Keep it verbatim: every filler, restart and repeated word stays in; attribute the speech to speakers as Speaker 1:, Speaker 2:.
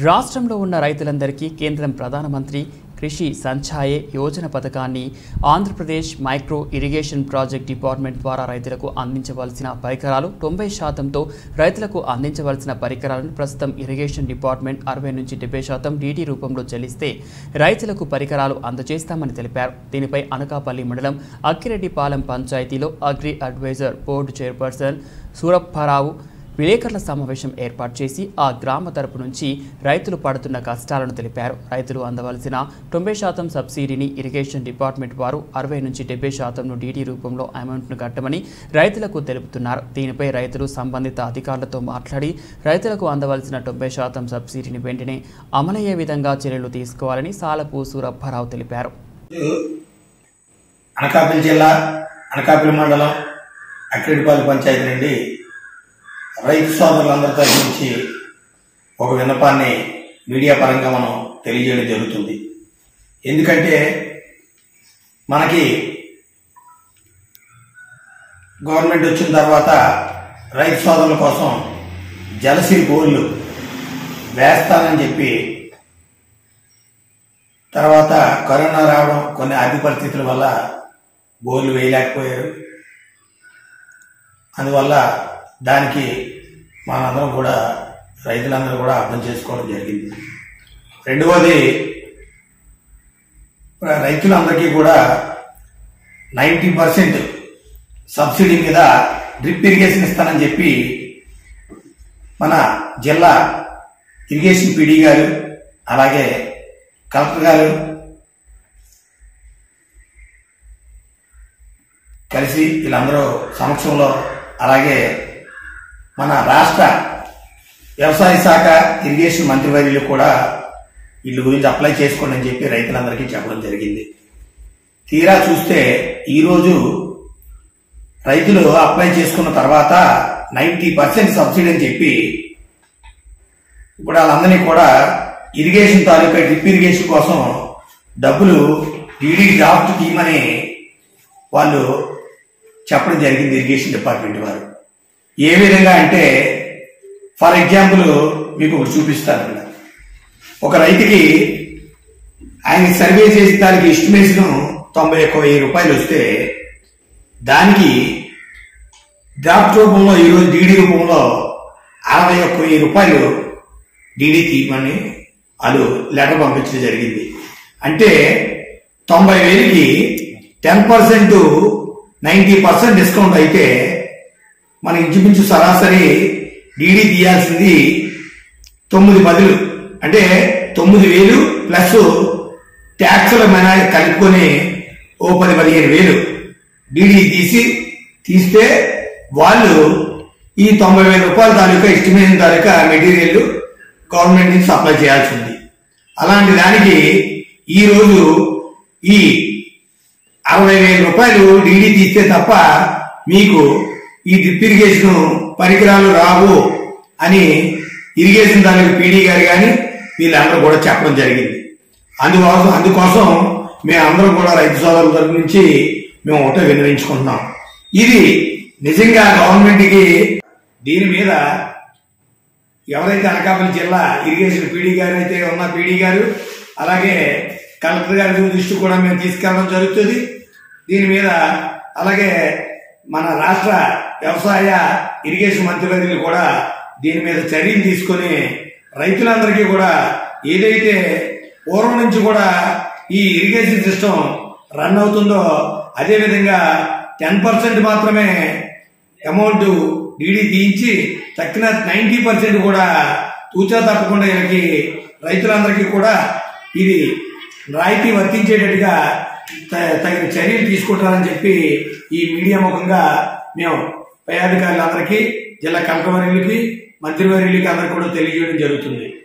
Speaker 1: రాష్ట్రంలో ఉన్న రైతులందరికీ కేంద్రం ప్రధానమంత్రి కృషి సంచాయ్ యోజన పథకాన్ని Andhra Pradesh micro irrigation project department ద్వారా రైతులకు అందించవలసిన పరికరాలు తొంభై శాతంతో రైతులకు అందించవలసిన పరికరాలను ప్రస్తుతం ఇరిగేషన్ డిపార్ట్మెంట్ అరవై నుంచి డెబ్బై శాతం డీడీ రూపంలో చెల్లిస్తే రైతులకు పరికరాలు అందజేస్తామని తెలిపారు. దీనిపై అనకాపల్లి మండలం అక్కిరెడ్డిపాలెం పంచాయతీలో agri advisor board chairperson Surapparao విలేకరుల సమావేశం ఏర్పాటు చేసి ఆ గ్రామ తరపు నుంచి రైతులు పడుతున్న కష్టాలను తెలిపారు. రైతులు అందవలసిన తొంభై శాతం సబ్సిడీని ఇరిగేషన్ డిపార్ట్మెంట్ వారు అరవై నుంచి డెబ్బై శాతంను డీడీ రూపంలో అమౌంట్ను కట్టమని రైతులకు తెలుపుతున్నారు. దీనిపై రైతులు సంబంధిత అధికారులతో మాట్లాడి రైతులకు అందవలసిన తొంభై శాతం సబ్సిడీని వెంటనే అమలయ్యే విధంగా చర్యలు తీసుకోవాలని సాలపు సూరప్పారావు తెలిపారు.
Speaker 2: అనకాపల్లి జిల్లా అనకాపల్లి మండలం అక్కిరెడ్డిపాలెం పంచాయతీ నుండి రైతు సోదరులందరి తరఫు నుంచి ఒక విన్నపాన్ని మీడియా పరంగా మనం తెలియజేయడం జరుగుతుంది. ఎందుకంటే మనకి గవర్నమెంట్ వచ్చిన తర్వాత రైతు సోదరుల కోసం జలసిరి బోర్లు వేస్తానని చెప్పి తర్వాత కరోనా రావడం కొన్ని ఆర్థిక పరిస్థితుల వల్ల బోర్లు వేయలేకపోయారు. అందువల్ల దానికి మనందరం కూడా రైతులందరూ కూడా అర్థం చేసుకోవడం జరిగింది. రెండవది, రైతులందరికీ కూడా నైంటీ పర్సెంట్ సబ్సిడీ మీద డ్రిప్ ఇరిగేషన్ ఇస్తానని చెప్పి మన జిల్లా ఇరిగేషన్ పీడీ గారు అలాగే కలెక్టర్ గారు కలిసి వీళ్ళందరూ సమక్షంలో అలాగే మన రాష్ట్ర వ్యవసాయ శాఖ ఇరిగేషన్ మంత్రివర్యులు కూడా వీళ్ళ గురించి అప్లై చేసుకోండి అని చెప్పి రైతులందరికీ చెప్పడం జరిగింది. తీరా చూస్తే ఈరోజు రైతులు అప్లై చేసుకున్న తర్వాత నైంటీ పర్సెంట్ సబ్సిడీ అని చెప్పి ఇప్పుడు వాళ్ళందరినీ కూడా ఇరిగేషన్ తాలూకా డ్రిప్ ఇరిగేషన్ కోసం డబ్బులు డీడీ డ్రాఫ్ట్ తీయమని వాళ్ళు చెప్పడం జరిగింది ఇరిగేషన్ డిపార్ట్మెంట్ వారు. ఏ విధంగా అంటే ఫర్ ఎగ్జాంపుల్ మీకు ఒకటి చూపిస్తాను. ఒక రైతుకి ఆయన సర్వే చేసి దానికి ఎస్టిమేషన్ తొంభై ఒక్క వెయ్యి రూపాయలు వస్తే దానికి డ్రాఫ్ట్ రూపంలో ఈరోజు డీడీ రూపంలో అరవై ఒక్క వెయ్యి రూపాయలు డీడీ తీయమని వాళ్ళు లెటర్ పంపించడం జరిగింది. అంటే తొంభై వేలకి ten percent ninety percent discount అయితే మన ఇంచుమించు సరాసరి డీడీ తీయాల్సింది తొమ్మిది పదులు అంటే తొమ్మిది వేలు ప్లస్ ట్యాక్సుల మన కలుపుకొని ఓ పది పదిహేను వేలు డీడీ తీసి తీస్తే వాళ్ళు ఈ తొంభై వేల రూపాయల తాలూకా ఎస్టిమేషన్ తాలూకా మెటీరియల్ గవర్నమెంట్ నుంచి సప్లై చేయాల్సి ఉంది. అలాంటి దానికి ఈరోజు ఈ అరవై వేల రూపాయలు డీడీ తీస్తే తప్ప మీకు ఈ డ్రిప్ ఇరిగేషన్ పరికరాలు రావు అని ఇరిగేషన్ దానికి పీడీ గారు కానీ వీళ్ళందరూ కూడా చెప్పడం జరిగింది. అందుకోసం అందుకోసం మేము అందరం కూడా రైతు సోదరుల తరపు నుంచి మేము ఒకటే విన్నవించుకుంటున్నాం. ఇది నిజంగా గవర్నమెంట్కి దీని మీద ఎవరైతే అనకాపల్లి జిల్లా ఇరిగేషన్ పీడీ గారు అయితే ఉన్న పీడీ గారు అలాగే కలెక్టర్ గారి దృష్టి కూడా మేము తీసుకెళ్ళడం జరుగుతుంది. దీని మీద అలాగే మన రాష్ట్ర వ్యవసాయ ఇరిగేషన్ మంత్రివర్యులు కూడా దీని మీద చర్యలు తీసుకొని రైతులందరికీ కూడా ఏదైతే పూర్వం నుంచి కూడా ఈ ఇరిగేషన్ సిస్టమ్ రన్ అవుతుందో అదేవిధంగా టెన్ పర్సెంట్ మాత్రమే అమౌంట్ డీడీ తీయించి తక్కిన నైంటీ పర్సెంట్ కూడా తూచా తప్పకుండా వీళ్ళకి రైతులందరికీ కూడా ఇది రాయితీ వర్తించేటట్టుగా తగిన చర్యలు తీసుకుంటారని చెప్పి ఈ మీడియా ముఖంగా మేము పై అధికారులందరికీ జిల్లా కలెక్టర్ వర్యులకి మంత్రివర్యులకి అందరికీ కూడా తెలియజేయడం జరుగుతుంది.